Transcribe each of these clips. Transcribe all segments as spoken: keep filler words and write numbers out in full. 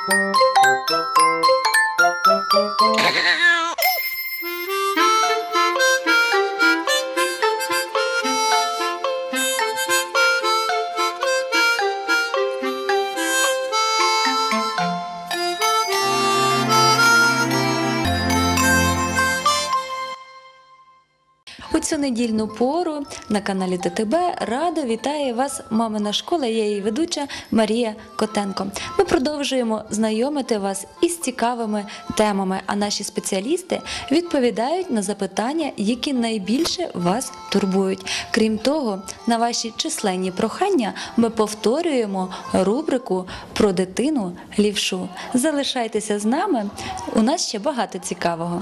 У цю недільну пору на каналі Т Т Б радо вітає вас мамина школа, я її ведуча Марія Котенко. Ми продовжуємо знайомити вас із цікавими темами, а наші спеціалісти відповідають на запитання, які найбільше вас турбують. Крім того, на ваші численні прохання ми повторюємо рубрику про дитину лівшу. Залишайтеся з нами, у нас ще багато цікавого.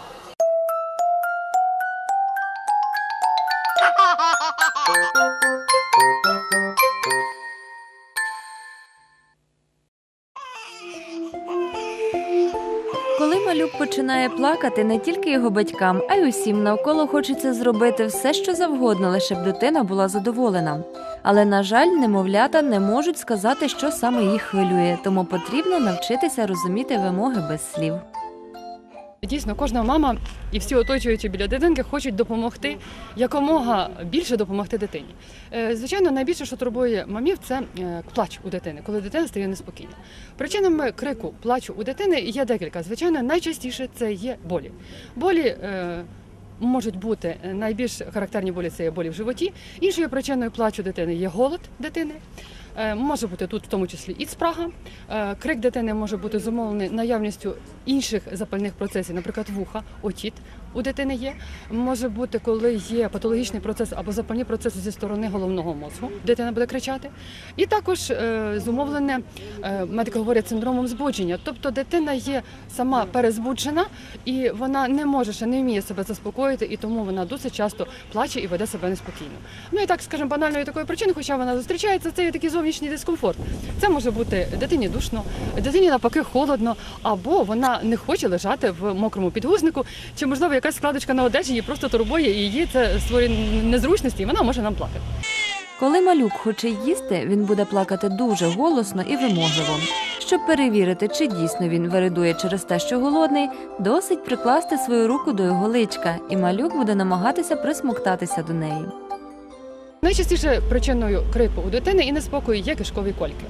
Коли малюк починає плакати, не тільки його батькам, а й усім навколо хочеться зробити все, що завгодно, лише б дитина була задоволена. Але, на жаль, немовлята не можуть сказати, що саме їх хвилює, тому потрібно навчитися розуміти вимоги без слів. Дійсно, кожна мама і всі оточуючі біля дитинки хочуть допомогти, якомога більше допомогти дитині. Звичайно, найбільше, що турбує мамів, це плач у дитини, коли дитина стає неспокійна. Причинами крику, плачу у дитини є декілька. Звичайно, найчастіше це є болі. Болі е, можуть бути, найбільш характерні болі – це є болі в животі. Іншою причиною плачу дитини є голод дитини. Може бути тут в тому числі і спрага. Крик дитини може бути зумовлений наявністю інших запальних процесів, наприклад, вуха, отіт у дитини є. Може бути, коли є патологічний процес або запальні процеси зі сторони головного мозку, дитина буде кричати. І також зумовлене, медики говорять, синдромом збудження. Тобто дитина є сама перезбуджена і вона не може, ще не вміє себе заспокоїти, і тому вона досить часто плаче і веде себе неспокійно. Ну і так, скажімо, банальної такої причини, хоча вона зустрічається, це є такий зовнішній дискомфорт. Це може бути дитині душно, дитині навпаки холодно, або вона не хоче лежати в мокрому підгузнику, чи, можливо, якась складочка на одежі її просто турбує, і її це створює незручності, і вона може нам плакати. Коли малюк хоче їсти, він буде плакати дуже голосно і вимогливо. Щоб перевірити, чи дійсно він вередує через те, що голодний, досить прикласти свою руку до його личка, і малюк буде намагатися присмоктатися до неї. Найчастіше причиною крику у дитини і неспокою є кишкові кольки.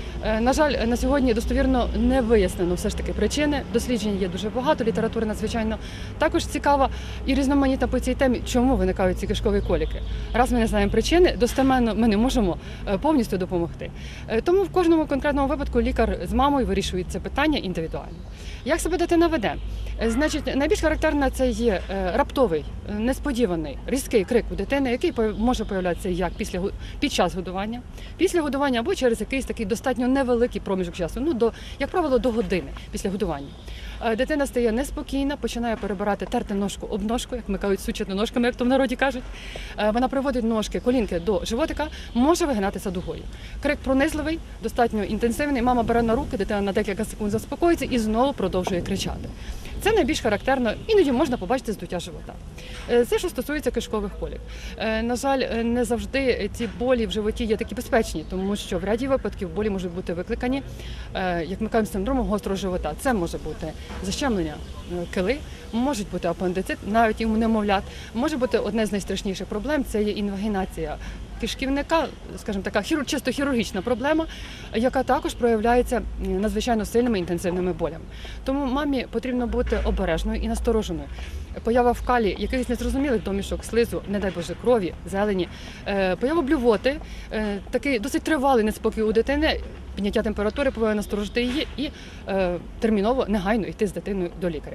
На жаль, на сьогодні достовірно не вияснено все ж таки причини. Досліджень є дуже багато, література надзвичайно також цікава і різноманітна по цій темі, чому виникають ці кишкові коліки. Раз ми не знаємо причини, достеменно ми не можемо повністю допомогти. Тому в кожному конкретному випадку лікар з мамою вирішує це питання індивідуально. Як себе дитина веде? Значить, найбільш характерна це є раптовий, несподіваний, різкий крик у дитини, який може появлятися як після, під час годування, після годування або через якийсь такий достатньо невеликий проміжок часу, ну, до, як правило, до години після годування. Дитина стає неспокійна, починає перебирати, терти ножку об ножку, як ми кажуть, сучити ножками, як то в народі кажуть. Вона приводить ножки, колінки до животика, може вигинатися дугою. Крик пронизливий, достатньо інтенсивний, мама бере на руки, дитина на декілька секунд заспокоїться і знову продовжує кричати. Це найбільш характерно, іноді можна побачити здуття живота. Це, що стосується кишкових колік. На жаль, не завжди ці болі в животі є такі безпечні, тому що в ряді випадків болі можуть бути викликані, як ми кажемо, синдромом гострого живота. Це може бути защемлення кили, може бути апендицит, навіть і у немовлят. Може бути одне з найстрашніших проблем – це є інвагінація кишківника, скажімо така, чисто хірургічна проблема, яка також проявляється надзвичайно сильними інтенсивними болями. Тому мамі потрібно бути обережною і настороженою. Поява в калі якихось незрозумілих домішок, слизу, не дай Боже, крові, зелені, поява блювоти, такий досить тривалий неспокій у дитини, підняття температури повинно насторожити її і терміново, негайно йти з дитиною до лікаря.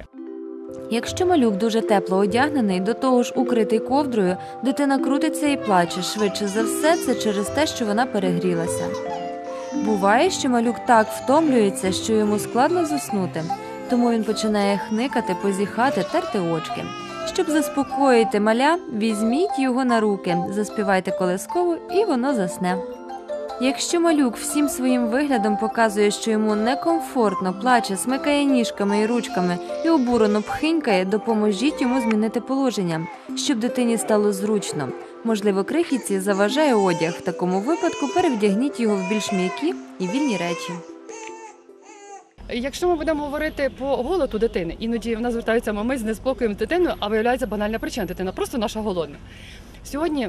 Якщо малюк дуже тепло одягнений, до того ж укритий ковдрою, дитина крутиться і плаче. Швидше за все, це через те, що вона перегрілася. Буває, що малюк так втомлюється, що йому складно заснути. Тому він починає хникати, позіхати, терти очки. Щоб заспокоїти маля, візьміть його на руки, заспівайте колискову і воно засне. Якщо малюк всім своїм виглядом показує, що йому некомфортно, плаче, смикає ніжками і ручками і обурено пхинькає, допоможіть йому змінити положення, щоб дитині стало зручно. Можливо, крихітці заважає одяг. В такому випадку перевдягніть його в більш м'які і вільні речі. Якщо ми будемо говорити по голоду дитини, іноді в нас звертаються мами з неспокоєм з дитиною, а виявляється банальна причина – дитина просто наша голодна. Сьогодні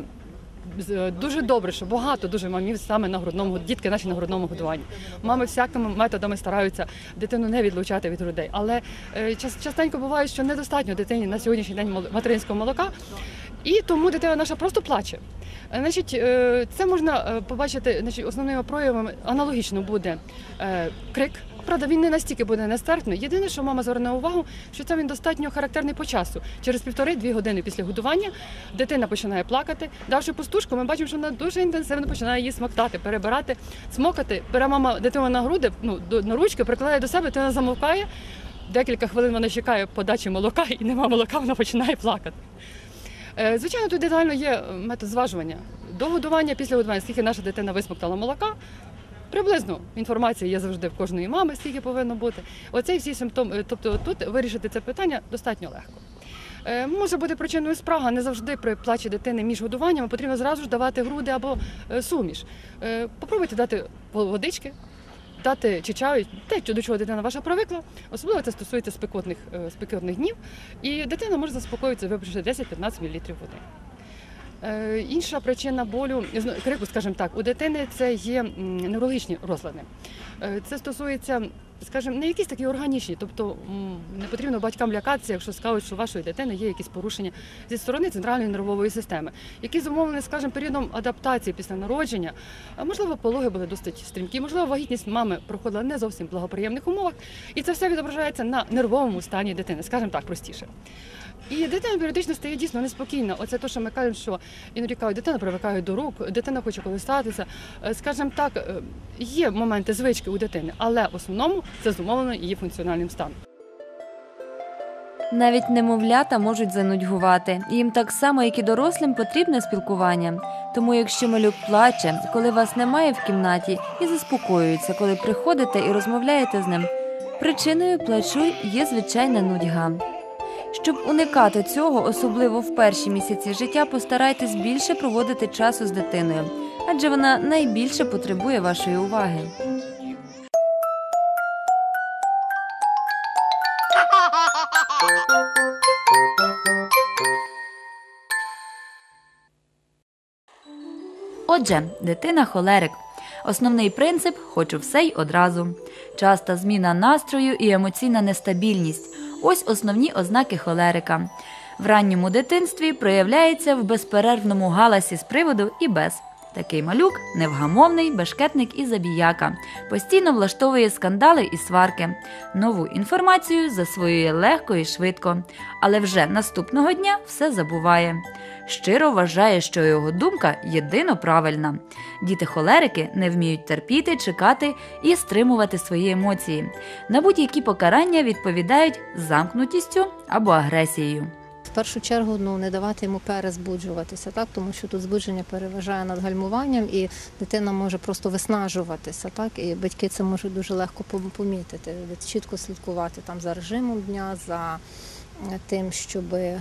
дуже добре, що багато дуже мамів саме на грудному, дітки наші на грудному годуванні. Мами всякими методами стараються дитину не відлучати від грудей. Але частенько буває, що недостатньо дитині на сьогоднішній день материнського молока, і тому дитина наша просто плаче. Значить, це можна побачити, значить, основними проявами аналогічно буде крик. Правда, він не настільки буде нестерпний. Єдине, що мама зверне увагу, що це він достатньо характерний по часу. Через півтори-дві години після годування дитина починає плакати. Давши пустушку, ми бачимо, що вона дуже інтенсивно починає її смоктати, перебирати, смокати. Бере мама дитину на груди, ну, на ручки, прикладає до себе, дитина замовкає. Декілька хвилин вона чекає подачі молока, і нема молока, вона починає плакати. Звичайно, тут детально є метод зважування. До годування, після годування, скільки наша дитина висмоктала молока, приблизно інформація є завжди в кожної мами, скільки повинно бути. Оцей всі симптоми, тобто тут вирішити це питання достатньо легко. Може бути причиною спрага, не завжди при плачі дитини між годуваннями потрібно зразу ж давати груди або суміш. Попробуйте дати водички, дати чи чаю, те, до чого дитина ваша привикла, особливо це стосується спекотних, спекотних днів, і дитина може заспокоїтися, випивши десять-п'ятнадцять мілілітрів води. Е, інша причина болю, крику, скажімо так, у дитини це є неврологічні розлади. Е, це стосується, скажімо, не якісь такі органічні, тобто не потрібно батькам лякатися, якщо скажуть, що у вашої дитини є якісь порушення зі сторони центральної нервової системи, які зумовлені, скажімо, періодом адаптації після народження. Можливо, пологи були досить стрімкі, можливо, вагітність мами проходила не зовсім в благоприємних умовах, і це все відображається на нервовому стані дитини, скажімо так, простіше. І дитина періодично стає дійсно неспокійна. Оце те, що ми кажемо, що іноді кажуть, дитина привикає до рук, дитина хоче колисатися. Скажімо так, є моменти звички у дитини, але в основному це зумовлено її функціональним станом. Навіть немовлята можуть занудьгувати. Їм так само, як і дорослим, потрібне спілкування. Тому якщо малюк плаче, коли вас немає в кімнаті, і заспокоюється, коли приходите і розмовляєте з ним, причиною плачу є звичайна нудьга. Щоб уникати цього, особливо в перші місяці життя, постарайтесь більше проводити часу з дитиною, адже вона найбільше потребує вашої уваги. Отже, дитина холерик. Основний принцип – хочу все й одразу. Часта зміна настрою і емоційна нестабільність – ось основні ознаки холерика. В ранньому дитинстві проявляється в безперервному галасі з приводу і без. Такий малюк – невгамовний, бешкетник і забіяка. Постійно влаштовує скандали і сварки. Нову інформацію засвоює легко і швидко. Але вже наступного дня все забуває. Щиро вважає, що його думка єдино правильна. Діти-холерики не вміють терпіти, чекати і стримувати свої емоції. На будь-які покарання відповідають замкнутістю або агресією. В першу чергу ну, не давати йому перезбуджуватися, так? Тому що тут збудження переважає над гальмуванням і дитина може просто виснажуватися. Так? І батьки це можуть дуже легко помітити, чітко слідкувати там, за режимом дня, за тим, щоб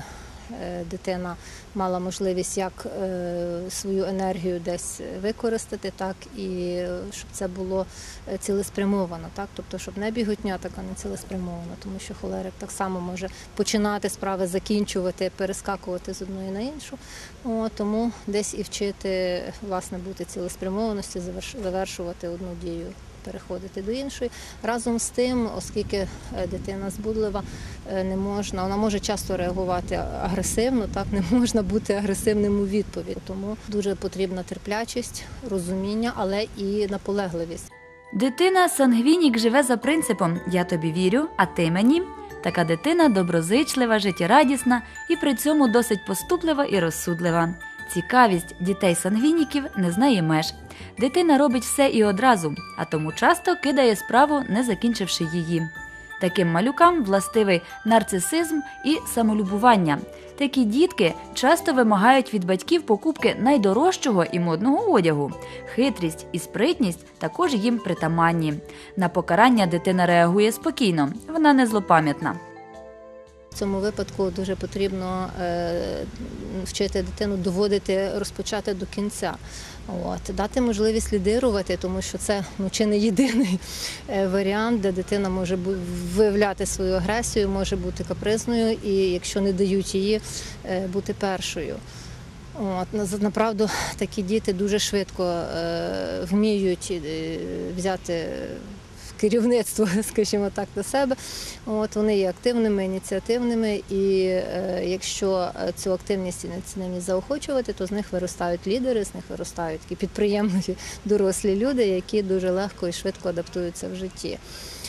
дитина мала можливість як свою енергію десь використати, так і щоб це було цілеспрямовано, так, тобто щоб не біготня, така не цілеспрямована, тому що холерик так само може починати справи, закінчувати, перескакувати з одної на іншу. О, тому десь і вчити власне бути цілеспрямованості, завершувати одну дію, переходити до іншої. Разом з тим, оскільки дитина збудлива, не можна, вона може часто реагувати агресивно, так, не можна бути агресивним у відповідь. Тому дуже потрібна терплячість, розуміння, але і наполегливість. Дитина-сангвінік живе за принципом «я тобі вірю, а ти мені». Така дитина доброзичлива, життєрадісна і при цьому досить поступлива і розсудлива. Цікавість дітей-сангвініків не знає меж. Дитина робить все і одразу, а тому часто кидає справу, не закінчивши її. Таким малюкам властивий нарцисизм і самолюбування. Такі дітки часто вимагають від батьків покупки найдорожчого і модного одягу. Хитрість і спритність також їм притаманні. На покарання дитина реагує спокійно, вона не злопам'ятна. В цьому випадку дуже потрібно вчити дитину доводити, розпочати до кінця. От, дати можливість лідирувати, тому що це ну, чи не єдиний варіант, де дитина може виявляти свою агресію, може бути капризною і, якщо не дають її, бути першою. От, направду, такі діти дуже швидко е, вміють взяти керівництво, скажімо так, на себе. От, вони є активними, ініціативними, і е, якщо цю активність і ініціативність заохочувати, то з них виростають лідери, з них виростають такі підприємливі дорослі люди, які дуже легко і швидко адаптуються в житті.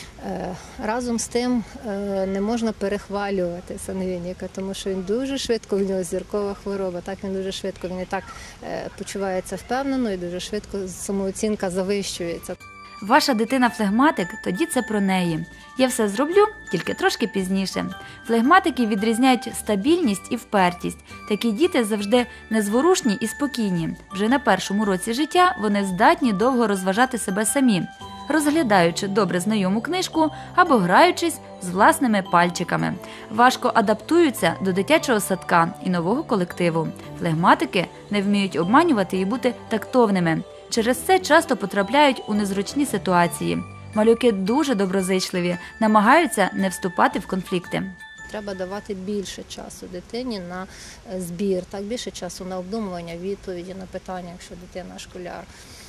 Разом з тим не можна перехвалювати Сангвініка, тому що він дуже швидко, в нього зіркова хвороба, так він дуже швидко, він і так почувається впевнено і дуже швидко самооцінка завищується. Ваша дитина флегматик, тоді це про неї. Я все зроблю, тільки трошки пізніше. Флегматики відрізняють стабільність і впертість. Такі діти завжди незворушні і спокійні. Вже на першому році життя вони здатні довго розважати себе самі, розглядаючи добре знайому книжку або граючись з власними пальчиками. Важко адаптуються до дитячого садка і нового колективу. Флегматики не вміють обманювати і бути тактовними. Через це часто потрапляють у незручні ситуації. Малюки дуже доброзичливі, намагаються не вступати в конфлікти. Треба давати більше часу дитині на збір, так, більше часу на обдумування відповіді на питання, якщо дитина школяр.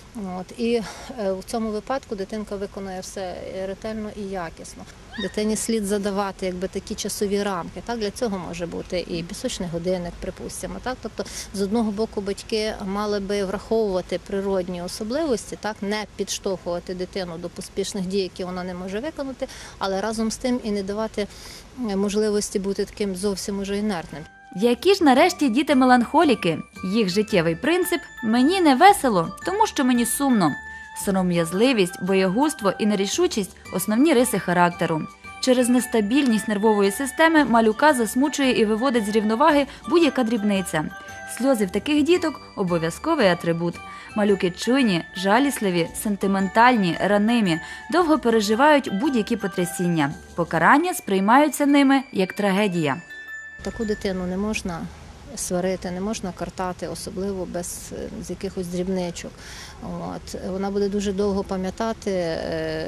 От. І в цьому випадку дитинка виконує все ретельно і якісно. Дитині слід задавати якби, такі часові рамки. Так? Для цього може бути і пісочний годинник, припустимо. Так? Тобто, з одного боку, батьки мали би враховувати природні особливості, так? Не підштовхувати дитину до поспішних дій, які вона не може виконати, але разом з тим і не давати можливості бути таким зовсім уже інертним. Які ж нарешті діти-меланхоліки? Їх життєвий принцип – мені не весело, тому що мені сумно. Сором'язливість, боягузтво і нерішучість – основні риси характеру. Через нестабільність нервової системи малюка засмучує і виводить з рівноваги будь-яка дрібниця. Сльози в таких діток – обов'язковий атрибут. Малюки чуйні, жалісливі, сентиментальні, ранимі, довго переживають будь-які потрясіння. Покарання сприймаються ними як трагедія. Таку дитину не можна сварити, не можна картати, особливо без з якихось дрібничок. От. Вона буде дуже довго пам'ятати е,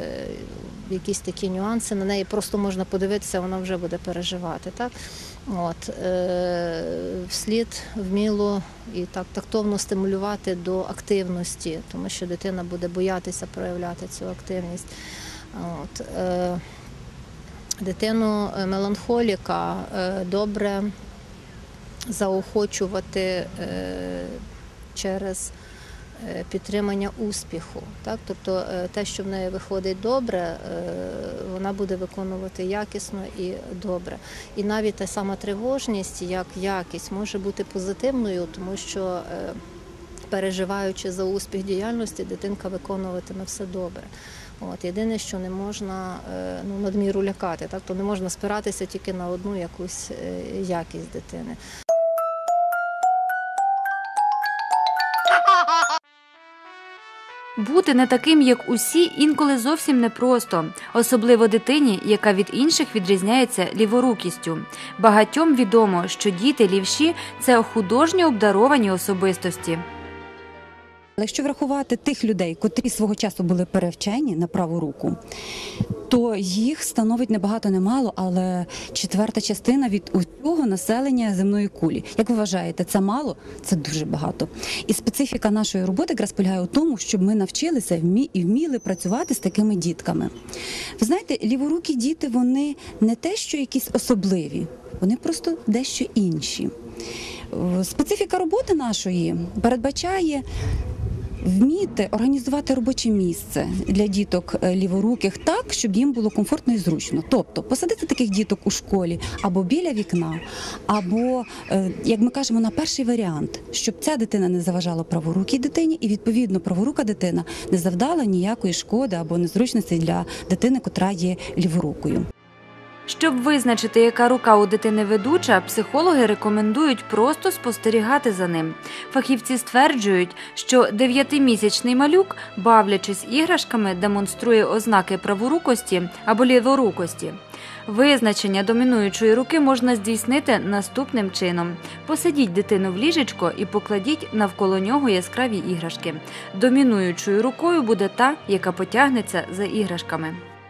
якісь такі нюанси, на неї просто можна подивитися, вона вже буде переживати. Так? От. Е, вслід вміло і так тактовно стимулювати до активності, тому що дитина буде боятися проявляти цю активність. От. Е, Дитину меланхоліка добре заохочувати через підтримання успіху. Так? Тобто те, що в неї виходить добре, вона буде виконувати якісно і добре. І навіть та сама тривожність, як якість, може бути позитивною, тому що, переживаючи за успіх діяльності, дитинка виконуватиме все добре. От, єдине, що не можна ну, надміру лякати, так? То не можна спиратися тільки на одну якусь якість дитини. Бути не таким, як усі, інколи зовсім непросто. Особливо дитині, яка від інших відрізняється ліворукістю. Багатьом відомо, що діти-лівші – це художньо обдаровані особистості. Якщо врахувати тих людей, котрі свого часу були перевчені на праву руку, то їх становить не багато, не мало, але четверта частина від усього населення земної кулі. Як ви вважаєте, це мало? Це дуже багато. І специфіка нашої роботи якраз полягає у тому, щоб ми навчилися і вміли працювати з такими дітками. Ви знаєте, ліворукі діти, вони не те, що якісь особливі, вони просто дещо інші. Специфіка роботи нашої передбачає вміти організувати робоче місце для діток ліворуких так, щоб їм було комфортно і зручно. Тобто посадити таких діток у школі або біля вікна, або, як ми кажемо, на перший варіант, щоб ця дитина не заважала праворукій дитині і, відповідно, праворука дитина не завдала ніякої шкоди або незручності для дитини, котра є ліворукою. Щоб визначити, яка рука у дитини ведуча, психологи рекомендують просто спостерігати за ним. Фахівці стверджують, що дев'ятимісячний малюк, бавлячись іграшками, демонструє ознаки праворукості або ліворукості. Визначення домінуючої руки можна здійснити наступним чином. Посадіть дитину в ліжечко і покладіть навколо нього яскраві іграшки. Домінуючою рукою буде та, яка потягнеться за іграшками.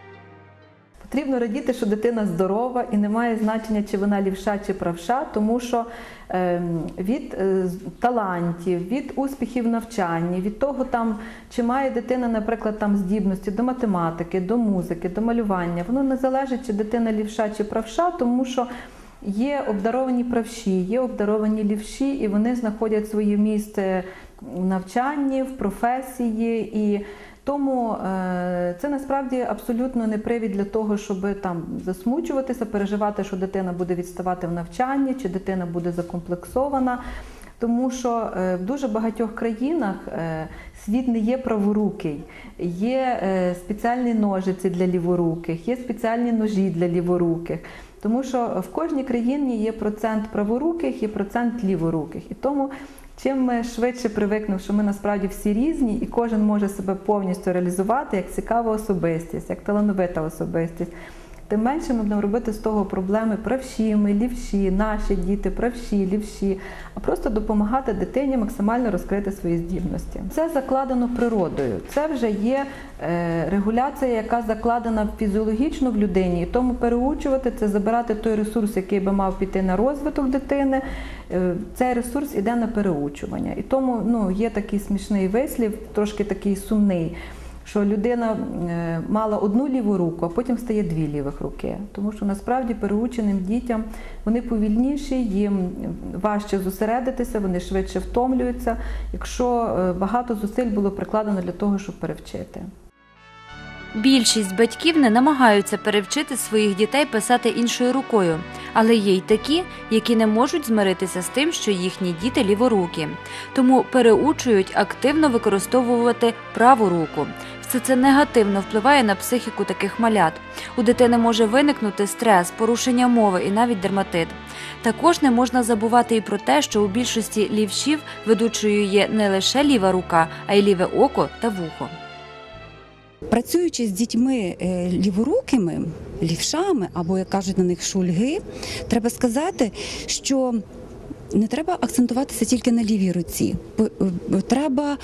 Потрібно радіти, що дитина здорова і не має значення, чи вона лівша, чи правша, тому що е, від е, талантів, від успіхів в навчанні, від того, там, чи має дитина, наприклад, там, здібності до математики, до музики, до малювання, воно не залежить, чи дитина лівша, чи правша, тому що є обдаровані правші, є обдаровані лівші, і вони знаходять своє місце в навчанні, в професії. І тому е, це насправді абсолютно не привід для того, щоб там засмучуватися, переживати, що дитина буде відставати в навчанні, чи дитина буде закомплексована. Тому що е, в дуже багатьох країнах е, світ не є праворукий. Є е, спеціальні ножиці для ліворуких, є спеціальні ножі для ліворуких. Тому що в кожній країні є процент праворуких, є процент ліворуких. І тому чим ми швидше привикнемо, що ми насправді всі різні, і кожен може себе повністю реалізувати як цікава особистість, як талановита особистість, тим менше ми будемо робити з того проблеми правші, ми, лівші, наші діти, правші, лівші, а просто допомагати дитині максимально розкрити свої здібності. Це закладено природою, це вже є е, регуляція, яка закладена фізіологічно в людині, і тому переучувати – це забирати той ресурс, який би мав піти на розвиток дитини, е, цей ресурс іде на переучування. І тому ну, є такий смішний вислів, трошки такий сумний, що людина мала одну ліву руку, а потім стає дві лівих руки. Тому що насправді переученим дітям вони повільніші, їм важче зосередитися, вони швидше втомлюються, якщо багато зусиль було прикладено для того, щоб перевчити. Більшість батьків не намагаються перевчити своїх дітей писати іншою рукою, але є й такі, які не можуть змиритися з тим, що їхні діти ліворукі. Тому переучують активно використовувати праву руку. Все це негативно впливає на психіку таких малят. У дитини може виникнути стрес, порушення мови і навіть дерматит. Також не можна забувати і про те, що у більшості лівшів ведучою є не лише ліва рука, а й ліве око та вухо. Працюючи з дітьми ліворукими, лівшами, або, як кажуть на них, шульги, треба сказати, що не треба акцентуватися тільки на лівій руці. Треба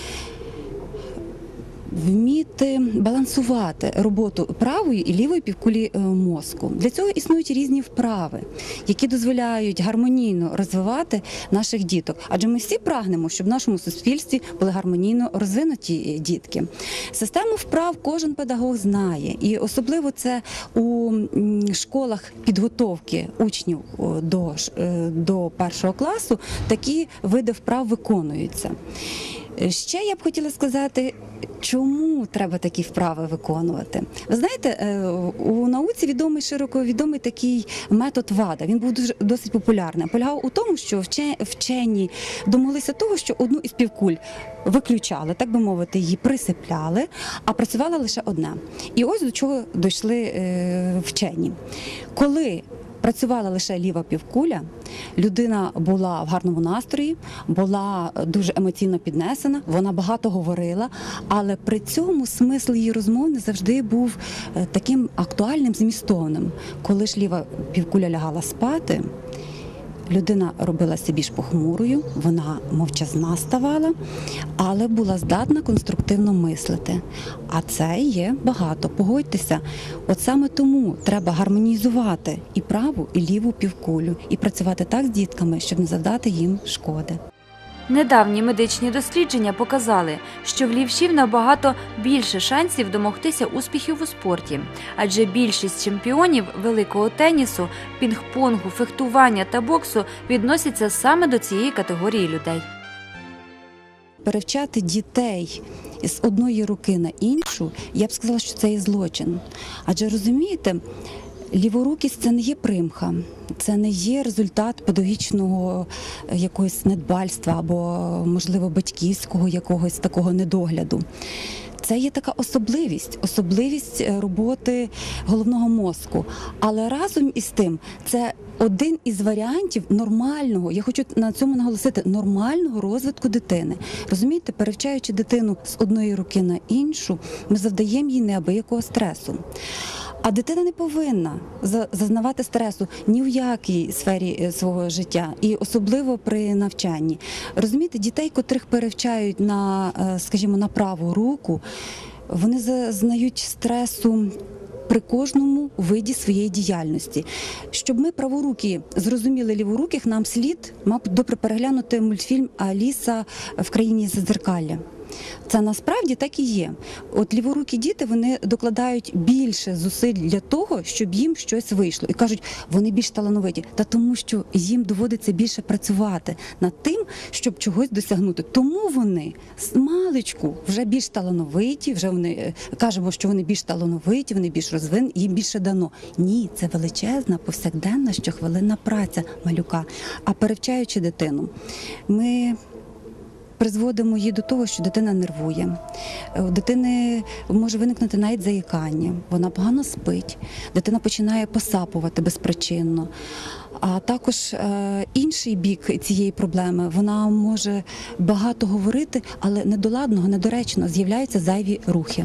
вміти балансувати роботу правої і лівої півкулі мозку. Для цього існують різні вправи, які дозволяють гармонійно розвивати наших діток. Адже ми всі прагнемо, щоб в нашому суспільстві були гармонійно розвинуті дітки. Систему вправ кожен педагог знає. І особливо це у школах підготовки учнів до, до першого класу такі види вправ виконуються. Ще я б хотіла сказати, чому треба такі вправи виконувати. Ви знаєте, у науці відомий, широко відомий такий метод ВАДА. Він був дуже, досить популярний. Полягав у тому, що вчені домоглися того, що одну із півкуль виключали, так би мовити, її присипляли, а працювала лише одна. І ось до чого дійшли вчені. Коли працювала лише ліва півкуля, людина була в гарному настрої, була дуже емоційно піднесена, вона багато говорила, але при цьому смисл її розмов не завжди був таким актуальним, змістовним. Коли ж ліва півкуля лягала спати, людина робилася більш похмурою, вона мовчазна ставала, але була здатна конструктивно мислити. А це є багато, погодьтеся. От саме тому треба гармонізувати і праву, і ліву півкулю, і працювати так з дітками, щоб не завдати їм шкоди. Недавні медичні дослідження показали, що в лівшів набагато більше шансів домогтися успіхів у спорті, адже більшість чемпіонів великого тенісу, пінг-понгу, фехтування та боксу відносяться саме до цієї категорії людей. Перевчати дітей з одної руки на іншу, я б сказала, що це є злочин. Адже, розумієте, ліворукість – це не є примха, це не є результат педагогічного якогось недбальства або, можливо, батьківського якогось такого недогляду. Це є така особливість, особливість роботи головного мозку. Але разом із тим, це один із варіантів нормального, я хочу на цьому наголосити, нормального розвитку дитини. Розумієте, перевчаючи дитину з одної руки на іншу, ми завдаємо їй неабиякого стресу. А дитина не повинна за- зазнавати стресу ні в якій сфері е, свого життя, і особливо при навчанні. Розумієте, дітей, котрих перевчають на, е, скажімо, на праву руку, вони зазнають стресу при кожному виді своєї діяльності. Щоб ми праворукі зрозуміли ліворуких, нам слід, мабуть, добре переглянути мультфільм «Аліса в країні Зазеркалля». Це насправді так і є. От ліворукі діти, вони докладають більше зусиль для того, щоб їм щось вийшло. І кажуть, вони більш талановиті. Та тому, що їм доводиться більше працювати над тим, щоб чогось досягнути. Тому вони з маличку вже більш талановиті, вже вони е, кажемо, що вони більш талановиті, вони більш розвинені, їм більше дано. Ні, це величезна, повсякденна, щохвилинна праця малюка. А перевчаючи дитину, ми призводимо її до того, що дитина нервує. У дитини може виникнути навіть заїкання, вона погано спить, дитина починає посапувати безпричинно. А також е, інший бік цієї проблеми, вона може багато говорити, але недоладного, недоречно з'являються зайві рухи.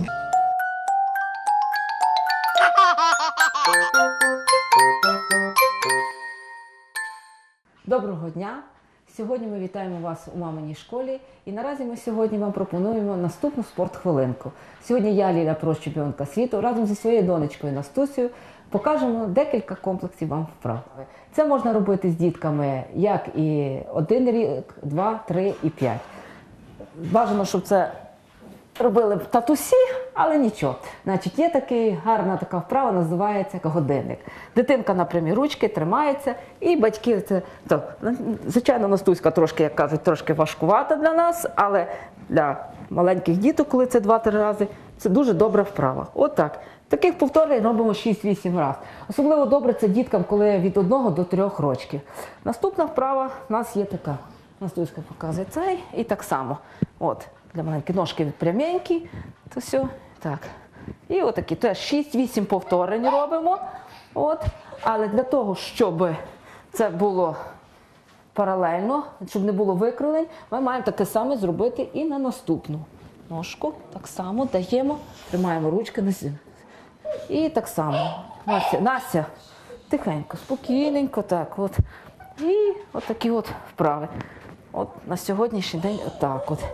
Доброго дня! Сьогодні ми вітаємо вас у маминій школі і наразі ми сьогодні вам пропонуємо наступну спортхвилинку. Сьогодні я, Ліля Прош, чемпіонка світу, разом зі своєю донечкою Настусею покажемо декілька комплексів вам вправ. Це можна робити з дітками як і один рік, два, три і п'ять. Бажано, щоб це робили б татусі, але нічого. Значить, є такий, гарна така вправа, називається годинник. Дитинка на прямі ручки тримається, і батьки, це, то, звичайно, Настуська трошки, як кажуть, трошки важкувата для нас, але для маленьких діток, коли це два-три рази, це дуже добра вправа. От так. Таких повторень робимо шість-вісім разів. Особливо добре це діткам, коли від одного до трьох років. Наступна вправа у нас є така. Настуська показує цей, і так само. От. Для маленьких ножки пряменькі, то все, так. І отакі, теж шість-вісім повторень робимо. От. Але для того, щоб це було паралельно, щоб не було викривлень, ми маємо таке саме зробити і на наступну ножку. Так само даємо, тримаємо ручки на сі. І так само. Настя, Настя, тихенько, спокійненько, так от. І отакі от вправи. От на сьогоднішній день отак от.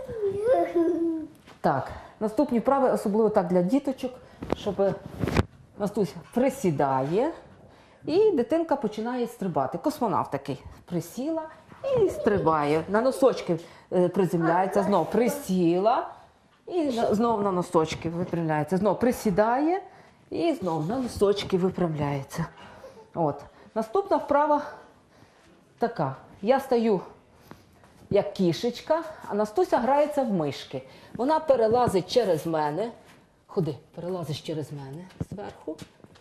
Так, наступні вправи, особливо так для діточок, щоб Настуся присідає і дитинка починає стрибати. Космонавт такий. Присіла і стрибає. На носочки приземляється, знову присіла і знову на носочки випрямляється. Знову присідає і знову на носочки випрямляється. От. Наступна вправа така. Я стою як кішечка, а Настуся грається в мишки. Вона перелазить через мене. Ходи, перелазиш через мене зверху.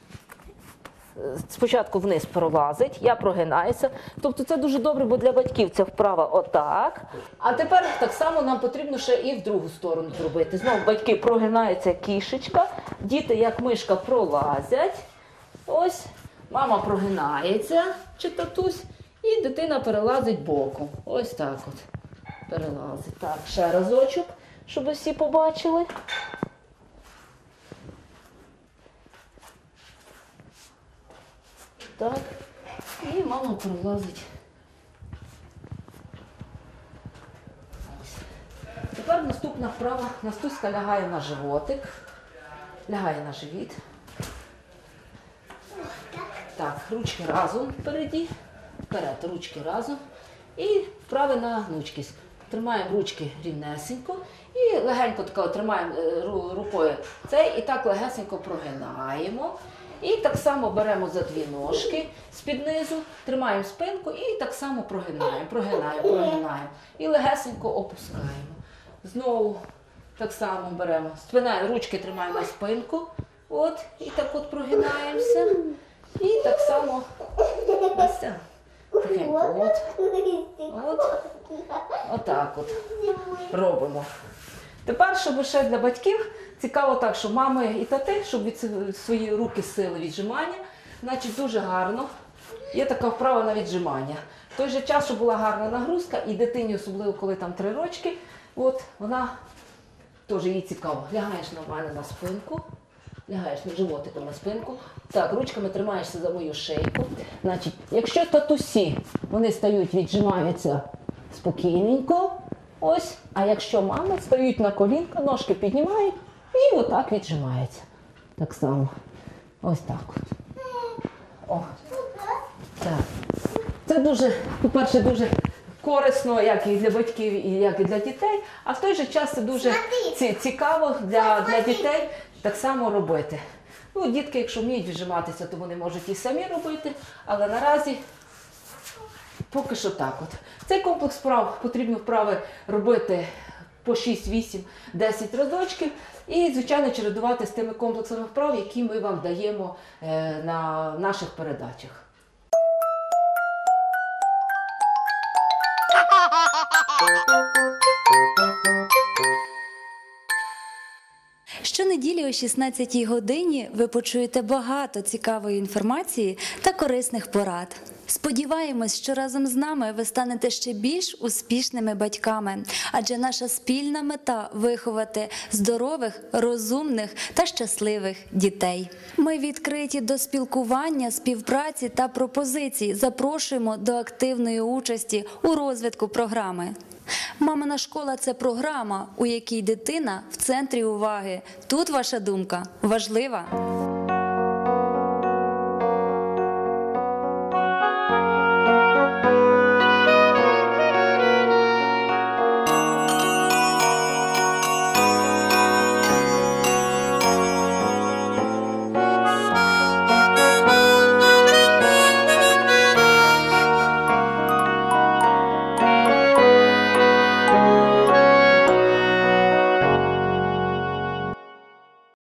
Спочатку вниз пролазить, я прогинаюся. Тобто це дуже добре, бо для батьків це вправа отак. А тепер так само нам потрібно ще і в другу сторону зробити. Знову батьки прогинаються як кішечка, діти як мишка пролазять. Ось, мама прогинається, чи татусь. І дитина перелазить боком. Ось так от. Перелазить. Так, ще разочок, щоб всі побачили. Так. І мама перелазить. Ось. Тепер наступна вправа. Настуська лягає на животик. Лягає на живіт. Так, ручки разом впереді. Вперед, ручки разом. І вправи на гнучки. Тримаємо ручки рівнесенько. І легенько тако тримаємо рукою цей. І так легесенько прогинаємо. І так само беремо за дві ножки з-під низу, тримаємо спинку і так само прогинаємо, прогинаємо, прогинаємо. І легесенько опускаємо. Знову так само беремо. Спина, ручки тримаємо на спинку. От, і так от прогинаємося. І так само ось так. Тихенько, от, от, отак от робимо. Тепер, щоб ще для батьків, цікаво так, що мами і тати, щоб від свої руки сили віджимання, значить дуже гарно. Є така вправа на віджимання. В той же час, щоб була гарна нагрузка, і дитині, особливо коли там три рочки, от, вона теж їй цікаво. Лягаєш нормально на спинку, Лягаєш на животиком на спинку. Так, ручками тримаєшся за мою шийку. Значить, якщо татусі, вони стають, віджимаються спокійненько. Ось. А якщо мами стають на колінка, ножки піднімають і отак віджимаються. Так само. Ось так. О. Так. Це дуже, по-перше, дуже корисно, як і для батьків, і як і для дітей, а в той же час це дуже ці- цікаво для, для дітей так само робити. Ну, дітки, якщо вміють віджиматися, то вони можуть і самі робити, але наразі поки що так от. Цей комплекс вправ потрібно вправи робити по шість, вісім, десять разочків і, звичайно, чередувати з тими комплексами вправ, які ми вам даємо е, на наших передачах. Щонеділі о шістнадцятій годині ви почуєте багато цікавої інформації та корисних порад. Сподіваємось, що разом з нами ви станете ще більш успішними батьками, адже наша спільна мета – виховати здорових, розумних та щасливих дітей. Ми відкриті до спілкування, співпраці та пропозицій. Запрошуємо до активної участі у розвитку програми. «Мамина школа» – це програма, у якій дитина в центрі уваги. Тут ваша думка важлива.